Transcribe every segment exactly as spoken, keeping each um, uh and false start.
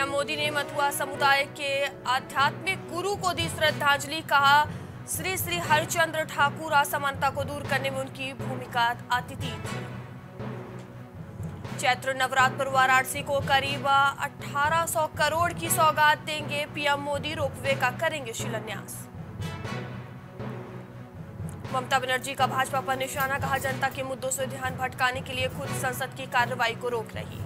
PM Modi ने मथुरा समुदाय के आध्यात्मिक गुरु को दी श्रद्धांजलि। कहा, श्री श्री हरिश्चंद्र ठाकुर असमानता को दूर करने में उनकी भूमिका अद्वितीय थी। चैत्र नवरात्र पर वाराणसी को करीब अठारह सौ करोड़ की सौगात देंगे पीएम मोदी। रोपवे का करेंगे शिलान्यास। ममता बनर्जी का भाजपा पर निशाना। कहा, जनता के मुद्दों से ध्यान भटकाने के लिए खुद संसद की कार्रवाई को रोक रही।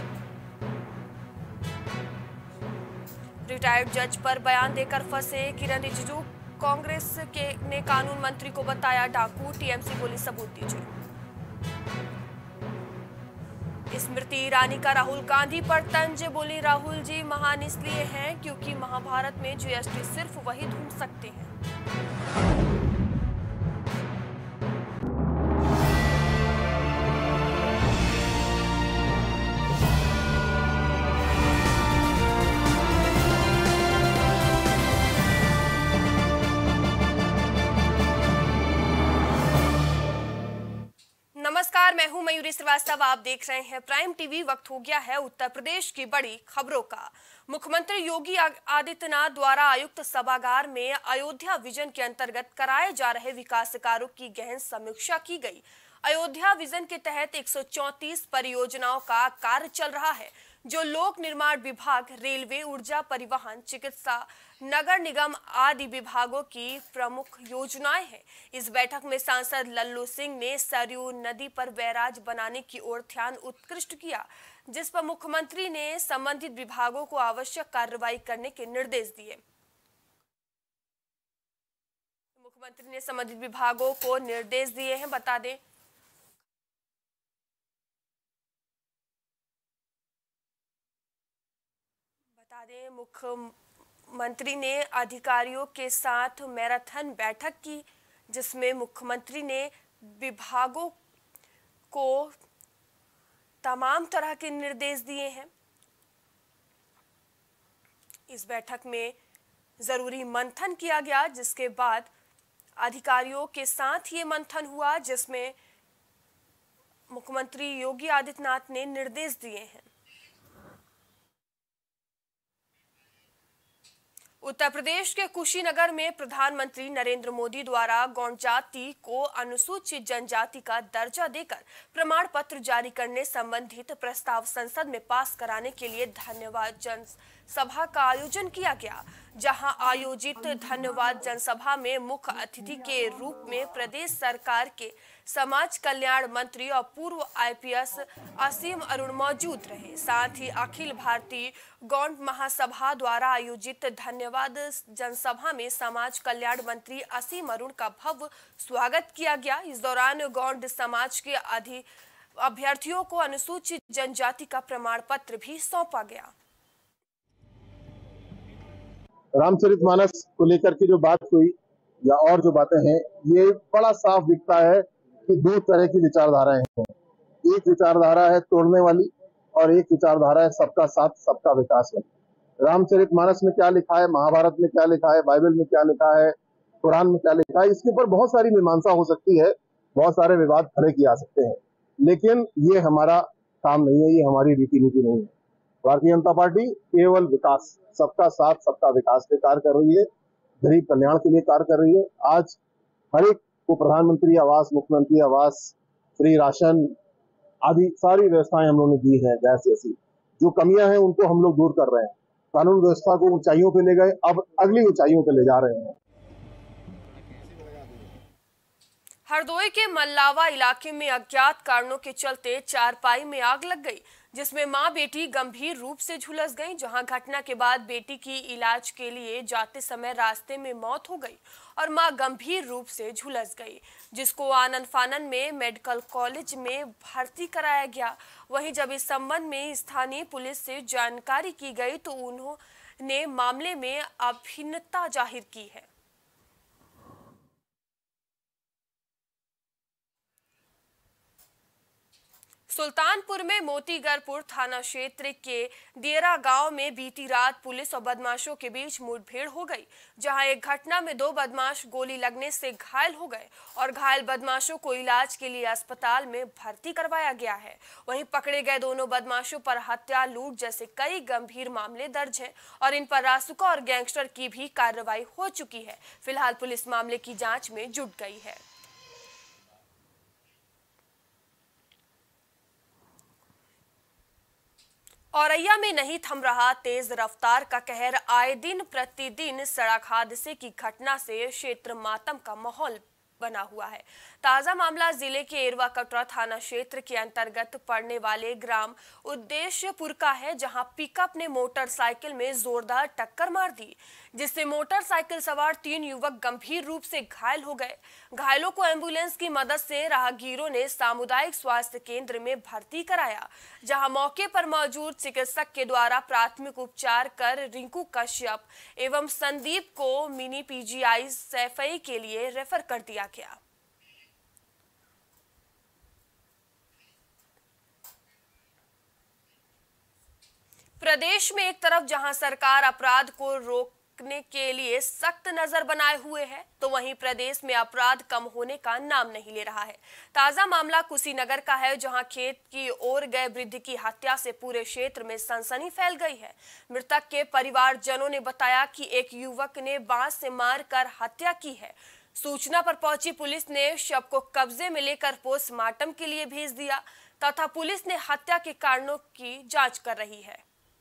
रिटायर्ड जज पर बयान देकर फंसे किरण रिजिजू। कांग्रेस के ने कानून मंत्री को बताया डाकू। टीएमसी बोली, सबूत दीजिए। स्मृति ईरानी का राहुल गांधी पर तंज। बोली, राहुल जी महान इसलिए हैं क्योंकि महाभारत में जीएसटी सिर्फ वही ढूंढ सकते हैं। नमस्कार, मैं हूं मयूरी श्रीवास्तव। आप देख रहे हैं प्राइम टीवी। वक्त हो गया है उत्तर प्रदेश की बड़ी खबरों का। मुख्यमंत्री योगी आदित्यनाथ द्वारा आयुक्त सभागार में अयोध्या विजन के अंतर्गत कराए जा रहे विकास कार्यों की गहन समीक्षा की गई। अयोध्या विजन के तहत एक सौ चौंतीस परियोजनाओं का कार्य चल रहा है, जो लोक निर्माण विभाग, रेलवे, ऊर्जा, परिवहन, चिकित्सा, नगर निगम आदि विभागों की प्रमुख योजनाएं हैं। इस बैठक में सांसद लल्लू सिंह ने सरयू नदी पर बैराज बनाने की ओर ध्यान उत्कृष्ट किया, जिस पर मुख्यमंत्री ने संबंधित विभागों को आवश्यक कार्रवाई करने के निर्देश दिए। मुख्यमंत्री ने संबंधित विभागों को निर्देश दिए हैं। बता दें, बता दें मुख्यमंत्री ने अधिकारियों के साथ मैराथन बैठक की, जिसमें मुख्यमंत्री ने विभागों को तमाम तरह के निर्देश दिए हैं। इस बैठक में जरूरी मंथन किया गया, जिसके बाद अधिकारियों के साथ ये मंथन हुआ, जिसमें मुख्यमंत्री योगी आदित्यनाथ ने निर्देश दिए हैं। उत्तर प्रदेश के कुशीनगर में प्रधानमंत्री नरेंद्र मोदी द्वारा गौंड जाति को अनुसूचित जनजाति का दर्जा देकर प्रमाण पत्र जारी करने संबंधित प्रस्ताव संसद में पास कराने के लिए धन्यवाद जनसभा का आयोजन किया गया, जहां आयोजित धन्यवाद जनसभा में मुख्य अतिथि के रूप में प्रदेश सरकार के समाज कल्याण मंत्री और पूर्व आईपीएस असीम अरुण मौजूद रहे। साथ ही अखिल भारतीय गौंड महासभा द्वारा आयोजित धन्यवाद जनसभा में समाज कल्याण मंत्री असीम अरुण का भव्य स्वागत किया गया। इस दौरान गौंड समाज के अधि अभ्यर्थियों को अनुसूचित जनजाति का प्रमाण पत्र भी सौंपा गया। रामचरितमानस को लेकर के जो बात हुई या और जो बातें हैं, ये बड़ा साफ दिखता है कि दो तरह की विचारधाराएं हैं। एक विचारधारा है तोड़ने वाली और एक विचारधारा है सबका साथ सबका विकास वाली। रामचरितमानस में क्या लिखा है, महाभारत में क्या लिखा है, बाइबल में क्या लिखा है, कुरान में क्या लिखा है, इसके ऊपर बहुत सारी मीमांसा हो सकती है, बहुत सारे विवाद खड़े किए जा सकते हैं, लेकिन ये हमारा काम नहीं है, ये हमारी रीति नीति नहीं है। भारतीय जनता पार्टी केवल विकास, सबका साथ सबका विकास पे कार्य कर रही है, गरीब कल्याण के लिए कार्य कर रही है। आज हर एक को प्रधानमंत्री आवास, मुख्यमंत्री आवास, फ्री राशन आदि सारी व्यवस्थाएं हम लोगों ने दी है। गैस जैसी जो कमियां हैं उनको हम लोग दूर कर रहे हैं। कानून व्यवस्था को ऊंचाइयों पे ले गए, अब अगली ऊंचाइयों पे ले जा रहे हैं। हरदोई के मल्लावा इलाके में अज्ञात कारणों के चलते चारपाई में आग लग गई, जिसमें मां बेटी गंभीर रूप से झुलस गईं। जहां घटना के बाद बेटी की इलाज के लिए जाते समय रास्ते में मौत हो गई और मां गंभीर रूप से झुलस गई, जिसको आनन फानन में मेडिकल कॉलेज में भर्ती कराया गया। वहीं जब इस संबंध में स्थानीय पुलिस से जानकारी की गई तो उन्होंने मामले में अभिन्नता जाहिर की है। सुल्तानपुर में मोतीगरपुर थाना क्षेत्र के दियरा गांव में बीती रात पुलिस और बदमाशों के बीच मुठभेड़ हो गई, जहां एक घटना में दो बदमाश गोली लगने से घायल हो गए और घायल बदमाशों को इलाज के लिए अस्पताल में भर्ती करवाया गया है। वहीं पकड़े गए दोनों बदमाशों पर हत्या, लूट जैसे कई गंभीर मामले दर्ज हैं और इन पर रासुका और गैंगस्टर की भी कार्रवाई हो चुकी है। फिलहाल पुलिस मामले की जांच में जुट गई है। औरैया में नहीं थम रहा तेज रफ्तार का कहर। आए दिन प्रतिदिन सड़क हादसे की घटना से क्षेत्र मातम का माहौल बना हुआ है। ताजा मामला जिले के एरवा कटरा थाना क्षेत्र के अंतर्गत पड़ने वाले ग्राम उद्देश्यपुर का है, जहां पिकअप ने मोटरसाइकिल में जोरदार टक्कर मार दी, जिससे मोटरसाइकिल सवार तीन युवक गंभीर रूप से घायल हो गए। घायलों को एम्बुलेंस की मदद से राहगीरों ने सामुदायिक स्वास्थ्य केंद्र में भर्ती कराया, जहां मौके पर मौजूद चिकित्सक के द्वारा प्राथमिक उपचार कर रिंकू कश्यप एवं संदीप को मिनी पीजीआई सैफई के लिए रेफर कर दिया गया। प्रदेश में एक तरफ जहां सरकार अपराध को रोकने के लिए सख्त नजर बनाए हुए है, तो वहीं प्रदेश में अपराध कम होने का नाम नहीं ले रहा है। ताजा मामला कुशीनगर का है, जहां खेत की ओर गए वृद्ध की हत्या से पूरे क्षेत्र में सनसनी फैल गई है। मृतक के परिवारजनों ने बताया कि एक युवक ने बांस से मारकर हत्या की है। सूचना पर पहुंची पुलिस ने शव को कब्जे में लेकर पोस्टमार्टम के लिए भेज दिया तथा पुलिस ने हत्या के कारणों की जांच कर रही है।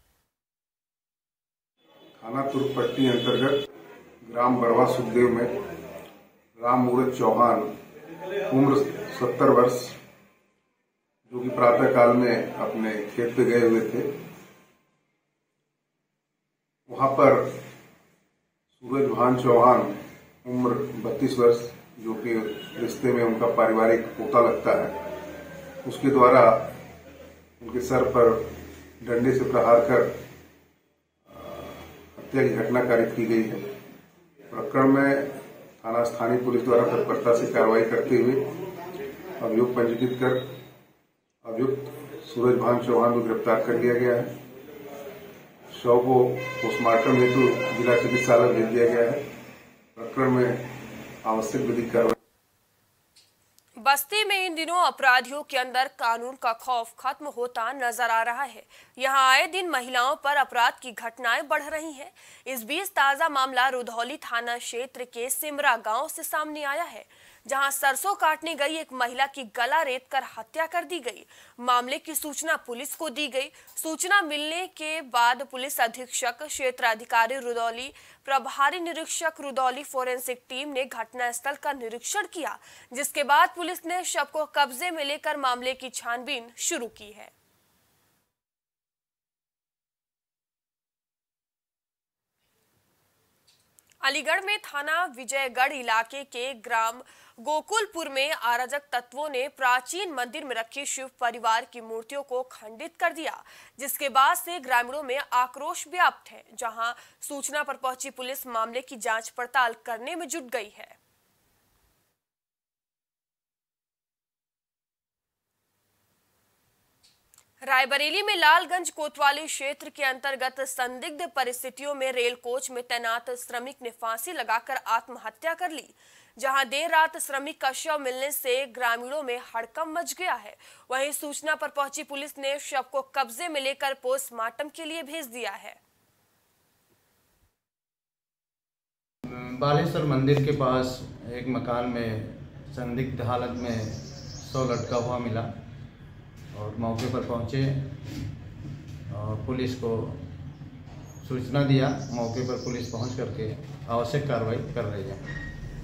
थाना तुर्कपट्टी अंतर्गत ग्राम बरवा सुखदेव में राम मूरत चौहान उम्र सत्तर वर्ष, जो कि प्रातः काल में अपने खेत पे गए हुए थे, वहां पर सूरज भान चौहान उम्र बत्तीस वर्ष, जो कि रिश्ते में उनका पारिवारिक पोता लगता है, उसके द्वारा उनके सर पर डंडे से प्रहार कर हत्या की घटना कारित की गई है। प्रकरण में थाना स्थानीय पुलिस द्वारा तत्परता से कार्रवाई करते हुए अभियोग पंजीकृत कर अभियुक्त सूरज भान चौहान को गिरफ्तार कर लिया गया है। शव को पोस्टमार्टम हेतु जिला चिकित्सालय भेज दिया गया है। प्रकरण में आवश्यक विधिक कार्रवाई। बस्ती में इन दिनों अपराधियों के अंदर कानून का खौफ खत्म होता नजर आ रहा है। यहां आए दिन महिलाओं पर अपराध की घटनाएं बढ़ रही हैं। इस बीच ताजा मामला रुधौली थाना क्षेत्र के सिमरा गांव से सामने आया है, जहां सरसों काटने गई एक महिला की गला रेत कर हत्या कर दी गई। मामले की सूचना पुलिस को दी गई। सूचना मिलने के बाद पुलिस अधीक्षक क्षेत्र अधिकारी रुधौली, प्रभारी निरीक्षक रुधौली फोरेंसिक टीम ने घटनास्थल का निरीक्षण किया, जिसके बाद पुलिस ने शव को कब्जे में लेकर मामले की छानबीन शुरू की है। अलीगढ़ में थाना विजयगढ़ इलाके के ग्राम गोकुलपुर में अराजक तत्वों ने प्राचीन मंदिर में रखी शिव परिवार की मूर्तियों को खंडित कर दिया, जिसके बाद से ग्रामीणों में आक्रोश व्याप्त है। जहां सूचना पर पहुंची पुलिस मामले की जांच पड़ताल करने में जुट गई है। रायबरेली में लालगंज कोतवाली क्षेत्र के अंतर्गत संदिग्ध परिस्थितियों में रेल कोच में तैनात श्रमिक ने फांसी लगाकर आत्महत्या कर ली। जहां देर रात श्रमिक का शव मिलने से ग्रामीणों में हड़कंप मच गया है। वहीं सूचना पर पहुंची पुलिस ने शव को कब्जे में लेकर पोस्टमार्टम के लिए भेज दिया है। बालेश्वर मंदिर के पास एक मकान में संदिग्ध हालत में शव लटका हुआ मिला और मौके पर पहुंचे और पुलिस को सूचना दिया। मौके पर पुलिस पहुंच करके आवश्यक कार्रवाई कर रही है।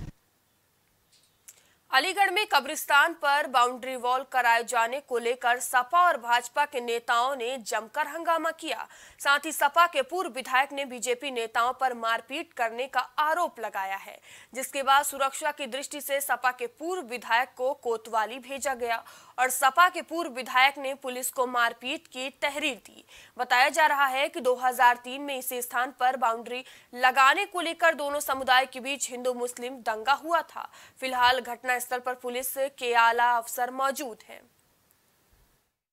अलीगढ़ में कब्रिस्तान पर बाउंड्री वॉल कराए जाने को लेकर सपा और भाजपा के नेताओं ने जमकर हंगामा किया। साथ ही सपा के पूर्व विधायक ने बीजेपी नेताओं पर मारपीट करने का आरोप लगाया है, जिसके बाद सुरक्षा की दृष्टि से सपा के पूर्व विधायक को कोतवाली भेजा गया और सपा के पूर्व विधायक ने पुलिस को मारपीट की तहरीर दी। बताया जा रहा है कि दो हज़ार तीन में इसी स्थान पर बाउंड्री लगाने को लेकर दोनों समुदाय के बीच हिंदू मुस्लिम दंगा हुआ था। फिलहाल घटना स्थल पर पुलिस के आला अफसर मौजूद हैं।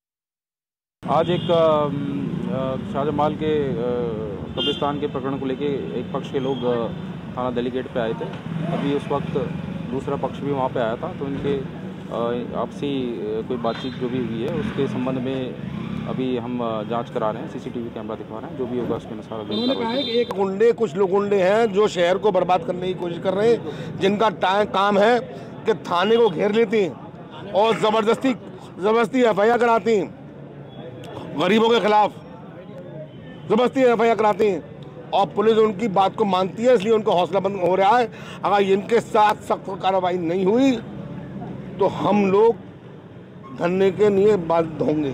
आज एक शाहजमाल के कब्रिस्तान के प्रकरण को लेके एक पक्ष के लोग थाना दिल्ली गेट पे आए थे। अभी उस वक्त दूसरा पक्ष भी वहाँ पे आया था, तो इनके आपसी कोई बातचीत जो भी हुई है उसके संबंध में अभी हम जांच करा रहे हैं, सीसीटीवी कैमरा दिखा रहे हैं, जो भी होगा उसके अनुसार। उन्होंने कहा है कि एक गुंडे कुछ लोग गुंडे हैं जो शहर को बर्बाद करने की कोशिश कर रहे हैं, जिनका काम है कि थाने को घेर लेती हैं और ज़बरदस्ती ज़बरदस्ती एफ आई आर कराती हैं, गरीबों के खिलाफ ज़बरदस्ती एफ आई आर कराती हैं और पुलिस उनकी बात को मानती है, इसलिए उनको हौसला बंद हो रहा है। अगर इनके साथ सख्त कार्रवाई नहीं हुई तो हम लोग धरने के लिए बाध्य होंगे।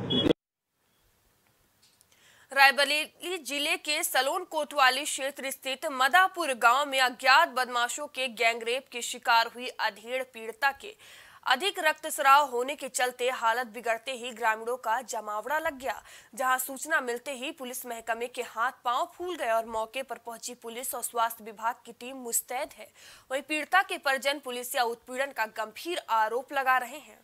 रायबरेली जिले के सलोन कोतवाली क्षेत्र स्थित मदापुर गांव में अज्ञात बदमाशों के गैंगरेप की शिकार हुई अधेड़ पीड़िता के अधिक रक्तस्राव होने के चलते हालत बिगड़ते ही ग्रामीणों का जमावड़ा लग गया, जहां सूचना मिलते ही पुलिस महकमे के हाथ पांव फूल गए और मौके पर पहुंची पुलिस और स्वास्थ्य विभाग की टीम मुस्तैद है। वहीं पीड़िता के परिजन पुलिस या उत्पीड़न का गंभीर आरोप लगा रहे हैं।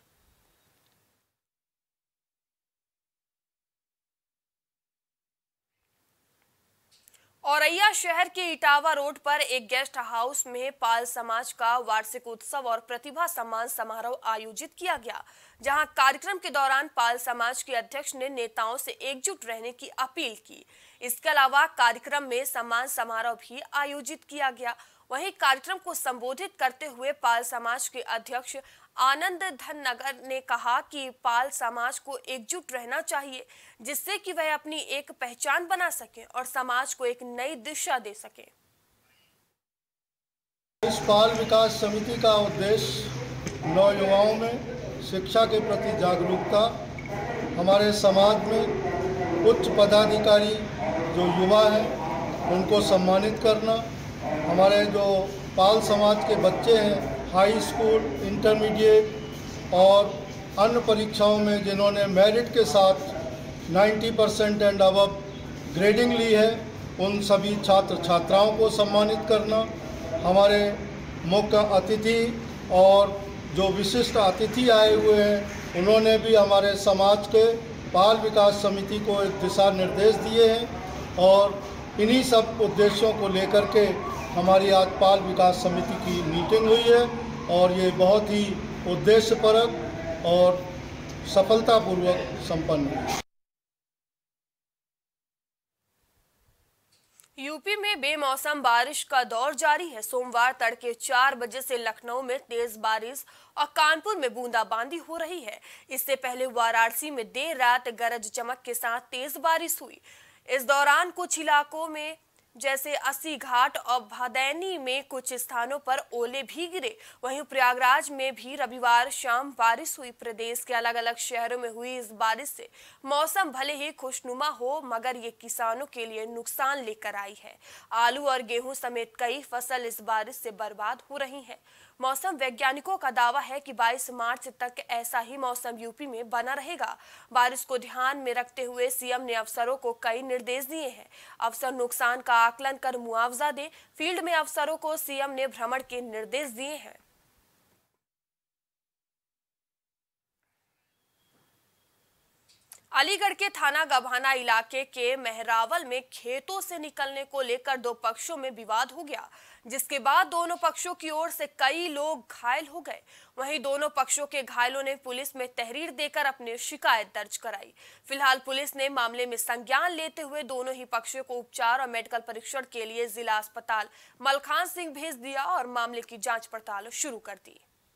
औरैया शहर के इटावा रोड पर एक गेस्ट हाउस में पाल समाज का वार्षिक उत्सव और प्रतिभा सम्मान समारोह आयोजित किया गया, जहां कार्यक्रम के दौरान पाल समाज के अध्यक्ष ने नेताओं से एकजुट रहने की अपील की। इसके अलावा कार्यक्रम में सम्मान समारोह भी आयोजित किया गया। वहीं कार्यक्रम को संबोधित करते हुए पाल समाज के अध्यक्ष आनंद धन नगर ने कहा कि पाल समाज को एकजुट रहना चाहिए, जिससे कि वह अपनी एक पहचान बना सके और समाज को एक नई दिशा दे सके। इस पाल विकास समिति का उद्देश्य नौयुवाओं में शिक्षा के प्रति जागरूकता, हमारे समाज में उच्च पदाधिकारी जो युवा हैं उनको सम्मानित करना, हमारे जो पाल समाज के बच्चे हैं हाई स्कूल, इंटरमीडिएट और अन्य परीक्षाओं में जिन्होंने मेरिट के साथ नब्बे परसेंट एंड अबव ग्रेडिंग ली है, उन सभी छात्र छात्राओं को सम्मानित करना, हमारे मुख्य अतिथि और जो विशिष्ट अतिथि आए हुए हैं उन्होंने भी हमारे समाज के पाल विकास समिति को एक दिशा निर्देश दिए हैं और इन्हीं सब उद्देश्यों को लेकर के हमारी आज पाल विकास समिति की मीटिंग हुई है और ये बहुत ही उद्देश्यपरक और सफलतापूर्वक संपन्न हुई। यूपी में बेमौसम बारिश का दौर जारी है। सोमवार तड़के चार बजे से लखनऊ में तेज बारिश और कानपुर में बूंदाबांदी हो रही है। इससे पहले वाराणसी में देर रात गरज चमक के साथ तेज बारिश हुई। इस दौरान कुछ इलाकों में जैसे अस्सी घाट और भदैनी में कुछ स्थानों पर ओले भी गिरे। वहीं प्रयागराज में भी रविवार शाम बारिश हुई। प्रदेश के अलग अलग शहरों में हुई इस बारिश से मौसम भले ही खुशनुमा हो, मगर ये किसानों के लिए नुकसान लेकर आई है। आलू और गेहूं समेत कई फसल इस बारिश से बर्बाद हो रही हैं। मौसम वैज्ञानिकों का दावा है कि बाईस मार्च तक ऐसा ही मौसम यूपी में बना रहेगा। बारिश को ध्यान में रखते हुए सीएम ने अफसरों को कई निर्देश दिए हैं। अफसर नुकसान का आकलन कर मुआवजा दें। फील्ड में अफसरों को सीएम ने भ्रमण के निर्देश दिए हैं। अलीगढ़ के थाना गभाना इलाके के मेहरावल में खेतों से निकलने को लेकर दो पक्षों में विवाद हो गया, जिसके बाद दोनों पक्षों की ओर से कई लोग घायल हो गए। वहीं दोनों पक्षों के घायलों ने पुलिस में तहरीर देकर अपनी शिकायत दर्ज कराई। फिलहाल पुलिस ने मामले में संज्ञान लेते हुए दोनों ही पक्षों को उपचार और मेडिकल परीक्षण के लिए जिला अस्पताल मलखान सिंह भेज दिया और मामले की जांच पड़ताल शुरू कर दी।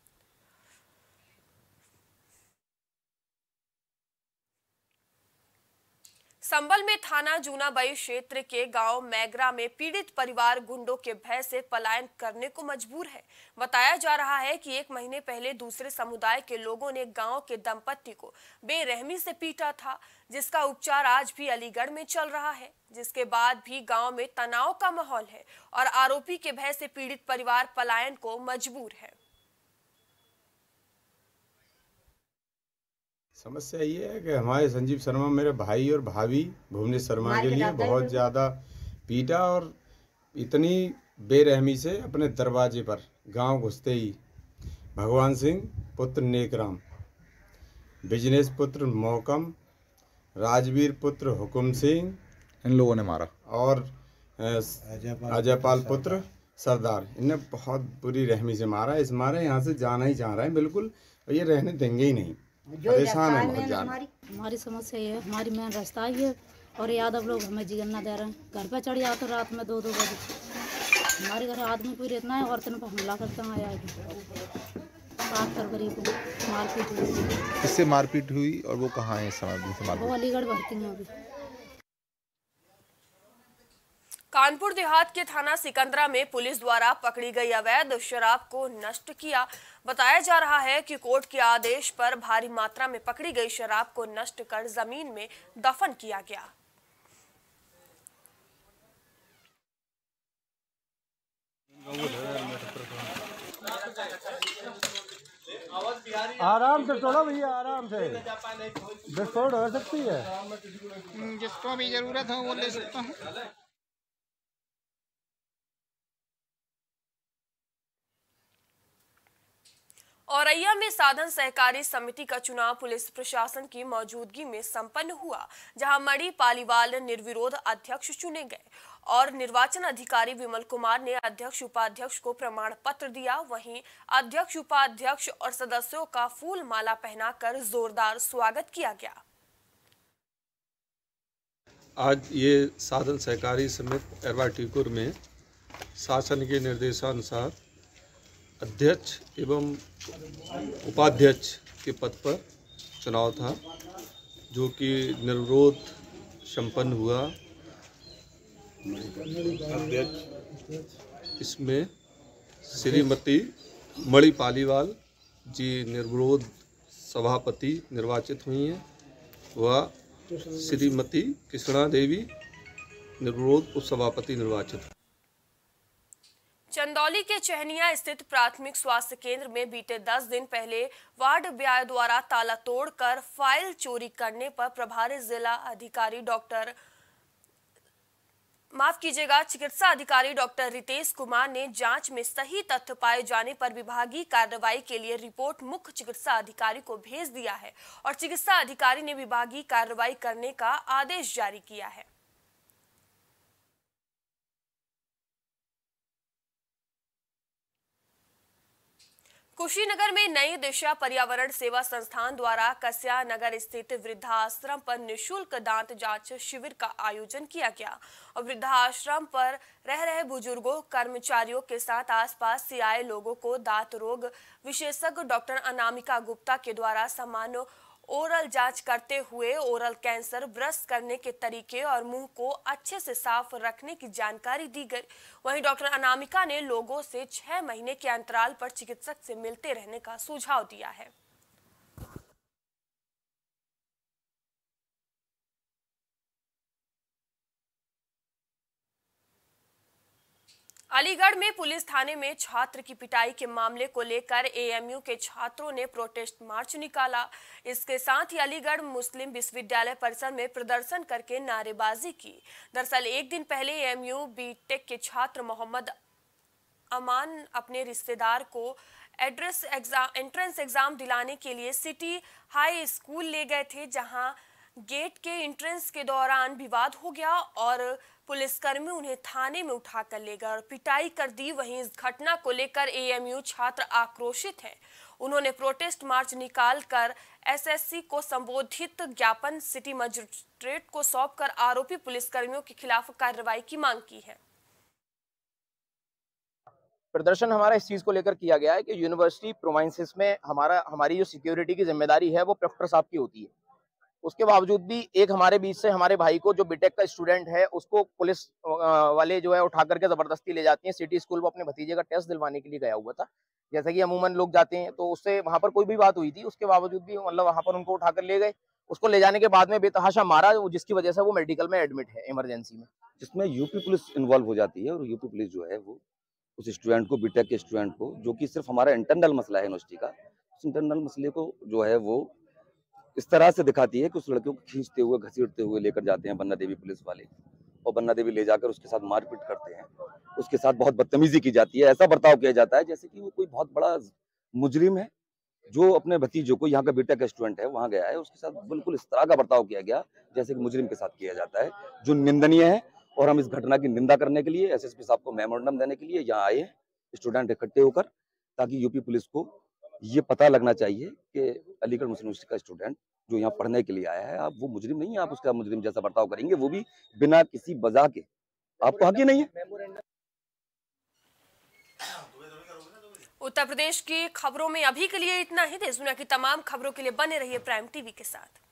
संबल में थाना जूनाबाई क्षेत्र के गांव मैगरा में पीड़ित परिवार गुंडों के भय से पलायन करने को मजबूर है। बताया जा रहा है कि एक महीने पहले दूसरे समुदाय के लोगों ने गांव के दंपत्ति को बेरहमी से पीटा था, जिसका उपचार आज भी अलीगढ़ में चल रहा है। जिसके बाद भी गांव में तनाव का माहौल है और आरोपी के भय से पीड़ित परिवार पलायन को मजबूर है। समस्या ये है कि हमारे संजीव शर्मा मेरे भाई और भाभी भुवनेश शर्मा के लिए बहुत ज़्यादा पीटा और इतनी बेरहमी से अपने दरवाजे पर गांव घुसते ही भगवान सिंह पुत्र नेकराम, बिजनेस पुत्र मोहकम, राजवीर पुत्र हुकुम सिंह इन लोगों ने मारा और अजयपाल पुत्र सरदार, इन्हें बहुत बुरी रहमी से मारा। इस मारे यहाँ से जाना ही चाह रहे हैं बिल्कुल, और ये रहने देंगे ही नहीं। परेशान है बहुत ज्यादा। हमारी समस्या ये है, हमारी मेन रास्ता ही है और यादव लोग हमें जीवन ना दे रहे हैं। घर पे चढ़ जाते रात में दो दो बजे। हमारे घर आदमी कोई रहता है, औरतों पर हमला करते हैं। आया काट कर गरीब को मारपीट हुई। किससे मारपीट हुई और वो कहाँ है इस समय? वो अलीगढ़ भर्ती हैं अभी। कानपुर देहात के थाना सिकंदरा में पुलिस द्वारा पकड़ी गई अवैध शराब को नष्ट किया। बताया जा रहा है कि कोर्ट के आदेश पर भारी मात्रा में पकड़ी गई शराब को नष्ट कर जमीन में दफन किया गया। आराम से तोड़ो भैया, आराम से विस्फोट हो सकती है। जिसको भी जरूरत हो वो ले सकता है। औरैया में साधन सहकारी समिति का चुनाव पुलिस प्रशासन की मौजूदगी में संपन्न हुआ, जहां मणि पालीवाल निर्विरोध अध्यक्ष चुने गए और निर्वाचन अधिकारी विमल कुमार ने अध्यक्ष उपाध्यक्ष को प्रमाण पत्र दिया। वहीं अध्यक्ष उपाध्यक्ष और सदस्यों का फूल माला पहनाकर जोरदार स्वागत किया गया। आज ये साधन सहकारी समिति एरवा टीकुर में शासन के निर्देशानुसार अध्यक्ष एवं उपाध्यक्ष के पद पर चुनाव था, जो कि निर्विरोध संपन्न हुआ। अध्यक्ष इसमें श्रीमती मणि पालीवाल जी निर्विरोध सभापति निर्वाचित हुई हैं। वह श्रीमती कृष्णा देवी निर्विरोध उपसभापति निर्वाचित। चंदौली के चहनिया स्थित प्राथमिक स्वास्थ्य केंद्र में बीते दस दिन पहले वार्ड व्यय द्वारा ताला तोड़कर फाइल चोरी करने पर प्रभारी जिला अधिकारी डॉक्टर माफ कीजिएगा चिकित्सा अधिकारी डॉक्टर रितेश कुमार ने जांच में सही तथ्य पाए जाने पर विभागीय कार्रवाई के लिए रिपोर्ट मुख्य चिकित्सा अधिकारी को भेज दिया है और चिकित्सा अधिकारी ने विभागीय कार्रवाई करने का आदेश जारी किया है। कुशीनगर में नई दिशा पर्यावरण सेवा संस्थान द्वारा कस्या नगर स्थित वृद्धाश्रम पर निशुल्क दांत जांच शिविर का आयोजन किया गया और वृद्धाश्रम पर रह रहे बुजुर्गों कर्मचारियों के साथ आसपास से आए लोगों को दांत रोग विशेषज्ञ डॉक्टर अनामिका गुप्ता के द्वारा सामान्य ओरल जांच करते हुए ओरल कैंसर, ब्रश करने के तरीके और मुंह को अच्छे से साफ रखने की जानकारी दी गई। वहीं डॉक्टर अनामिका ने लोगों से छह महीने के अंतराल पर चिकित्सक से मिलते रहने का सुझाव दिया है। अलीगढ़ में पुलिस थाने में छात्र की पिटाई के मामले को लेकर एएमयू के छात्रों ने प्रोटेस्ट मार्च निकाला। इसके साथ ही अलीगढ़ मुस्लिम विश्वविद्यालय परिसर में प्रदर्शन करके नारेबाजी की। दरअसल एक दिन पहले एएमयू बीटेक के छात्र मोहम्मद अमान अपने रिश्तेदार को एड्रेस एग्जाम एंट्रेंस एग्जाम दिलाने के लिए सिटी हाई स्कूल ले गए थे, जहां गेट के एंट्रेंस के दौरान विवाद हो गया और पुलिसकर्मी उन्हें थाने में उठाकर ले गए और पिटाई कर दी। वहीं इस घटना को लेकर एएमयू छात्र आक्रोशित हैं। उन्होंने प्रोटेस्ट मार्च निकालकर एसएससी को संबोधित ज्ञापन सिटी मजिस्ट्रेट को सौंपकर आरोपी पुलिसकर्मियों के खिलाफ कार्रवाई की मांग की है। प्रदर्शन हमारा इस चीज को लेकर किया गया है कि यूनिवर्सिटी प्रोमाइंसेस में हमारा हमारी जो सिक्योरिटी की जिम्मेदारी है वो प्रोफेसर साहब की होती है। उसके बावजूद भी एक हमारे बीच से हमारे भाई को जो बीटेक का स्टूडेंट है उसको पुलिस वाले जो है उठा करके जबरदस्ती ले जाती हैं। सिटी स्कूल वो अपने भतीजे का टेस्ट दिलवाने के लिए गया हुआ था, जैसा कि अमूमन लोग जाते हैं, तो उससे वहां पर कोई भी बात हुई थी। उसके बावजूद भी मतलब वहां पर उनको उठाकर ले गए। उसको ले जाने के बाद में बेतहाशा मारा, जिसकी वजह से वो मेडिकल में एडमिट है इमरजेंसी में, जिसमें यूपी पुलिस इन्वॉल्व हो जाती है। और यूपी पुलिस जो है वो उस स्टूडेंट को, बीटेक के स्टूडेंट को, जो कि सिर्फ हमारा इंटरनल मसला है यूनिवर्सिटी का, उस इंटरनल मसले को जो है वो इस तरह से दिखाती है कि उस लड़के को खींचते हुए घसीटते हुए लेकर जाते हैं बन्ना देवी पुलिस वाले, और बन्ना देवी ले जाकर उसके साथ मारपीट करते हैं। उसके साथ बहुत बदतमीजी की जाती है। ऐसा बर्ताव किया जाता है जैसे कि वो कोई बहुत बड़ा मुजरिम है जो अपने भतीजों को, यहाँ का बीटेक का स्टूडेंट है, वहाँ गया है, उसके साथ बिल्कुल इस तरह का बर्ताव किया गया जैसे कि मुजरिम के साथ किया जाता है, जो निंदनीय है। और हम इस घटना की निंदा करने के लिए एसएसपी साहब को मेमोरेंडम देने के लिए यहाँ आए हैं, स्टूडेंट इकट्ठे होकर, ताकि यूपी पुलिस को ये पता लगना चाहिए कि अलीगढ़ मुस्लिम यूनिवर्सिटी का स्टूडेंट जो यहाँ पढ़ने के लिए आया है, आप वो मुजरिम नहीं है, आप उसका मुजरिम जैसा बर्ताव करेंगे, वो भी बिना किसी वजह के। आपको हक ही नहीं है। उत्तर प्रदेश की खबरों में अभी के लिए इतना ही। देश दुनिया की तमाम खबरों के लिए बने रहिए प्राइम टीवी के साथ।